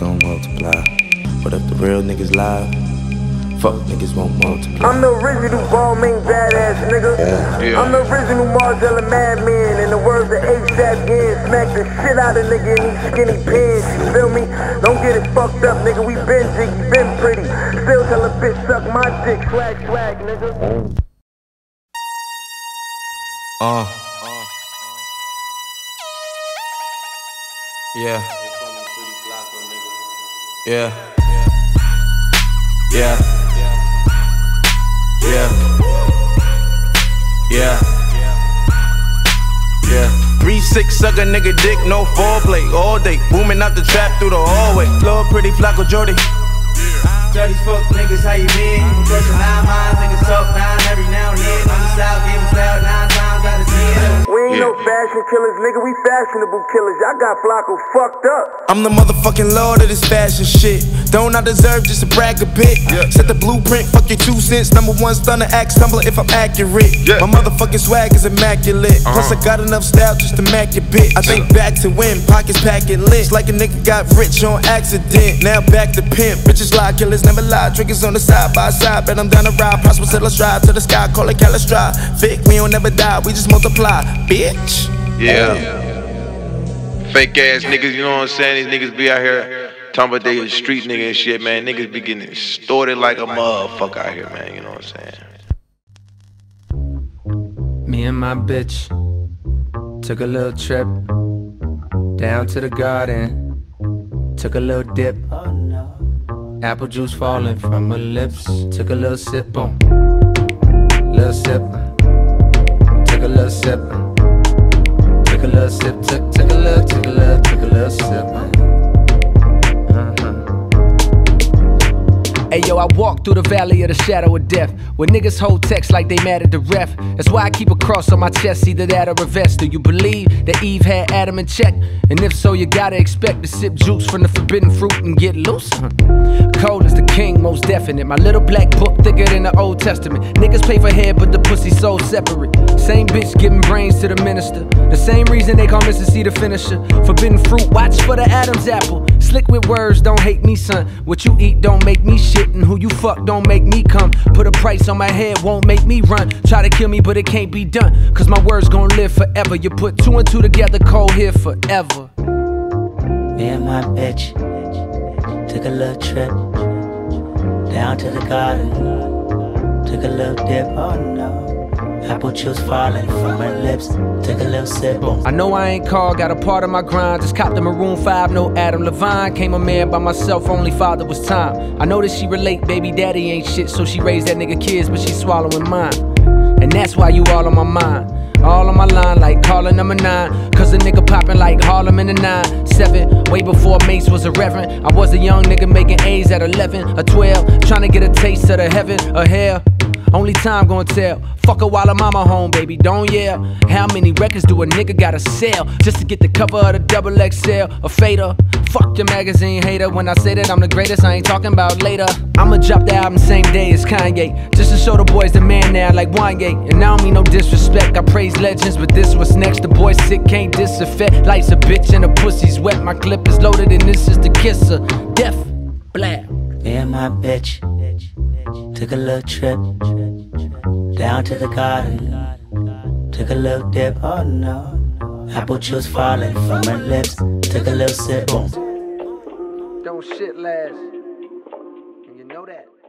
gon' multiply. But if the real niggas lie, fuck niggas won't multiply. I'm the original Balmain badass nigga. Yeah. I'm the original Margiela madman. In the words of ASAP Yen, smack the shit out of nigga in these skinny pants. You feel me? Don't get it fucked up, nigga. We been jiggy, been pretty. Still tell a bitch suck my dick. Swag, swag, nigga. Yeah. Yeah. Yeah. Yeah. Yeah. Yeah. 3-6 suck a nigga dick, no foreplay all day. Booming out the trap through the hallway. Little pretty Flacco Jordy. Dirty fuck niggas, how you been? Pressure 9 miles, niggas talk 9 every now and then. On the south, giving style 9 times out of 10. We ain't no fashion killers, nigga. We fashionable killers. Y'all got Flacco fucked up. I'm the motherfucking lord of this fashion shit. Don't I deserve just to brag a bit? Set the blueprint, fuck your 2 cents. Number 1 stunner, act stumbler if I'm accurate. My motherfucking swag is immaculate. Plus I got enough style just to mac your bit. I think back to when pockets packing lit. Like a nigga got rich on accident. Now back to pimp. Bitches lie, killers never lie. Drinkers on the side by side. Bet I'm down to ride. Prosper till I strive to the sky. Call it Calistride. Vic, we don't never die. We just multiply. Bitch. Yeah. Fake ass niggas, you know what I'm saying? These niggas be out here talking about they a street nigga and shit, man. Niggas be getting extorted like a motherfucker out here, man. You know what I'm saying? Me and my bitch took a little trip down to the garden. Took a little dip. Apple juice falling from her lips. Took a little sip on. Little sip. Took a little sip. Took a little sip, took a little sip. Hey yo, I walk through the valley of the shadow of death, where niggas hold text like they mad at the ref. That's why I keep a cross on my chest, either that or a vest. Do you believe that Eve had Adam in check? And if so, you gotta expect to sip juice from the forbidden fruit and get loose. Cold as the king, most definite. My little black book thicker than the Old Testament. Niggas pay for head, but the pussy so separate. Same bitch giving brains to the minister. The same reason they call Mr. C the finisher. Forbidden fruit, watch for the Adam's apple. Slick with words, don't hate me, son. What you eat don't make me shit, and who you fuck don't make me come. Put a price on my head, won't make me run. Try to kill me, but it can't be done, cause my words gon' live forever. You put 2 and 2 together, cold here forever. Me and my bitch took a little trip down to the garden. Took a little dip, oh no. Apple juice falling from her lips. Took a little sip. I know I ain't called, got a part of my grind. Just copped a Maroon 5, no Adam Levine. Came a man by myself, only father was time. I know that she relate, baby daddy ain't shit, so she raised that nigga kids, but she swallowing mine. And that's why you all on my mind. All on my line like calling number 9. Cause a nigga popping like Harlem in the 9-7. Way before Mace was a reverend. I was a young nigga making A's at 11 or 12. Trying to get a taste of the heaven or hell. Only time gonna tell. Fuck her while her mama home, baby, don't yell. How many records do a nigga gotta sell just to get the cover of the XXL? A fader. Fuck your magazine hater. When I say that I'm the greatest, I ain't talking about later. I'ma drop the album same day as Kanye, just to show the boys the man now like Wanye. And I don't mean no disrespect, I praise legends, but this what's next. The boy sick, can't disaffect. Life's a bitch and the pussy's wet. My clip is loaded and this is the kisser. Death, black. Me and my bitch took a little trip down to the garden. Took a little dip, oh no. Apple juice falling from her lips. Took a little sip, boom. Don't shit last, and you know that.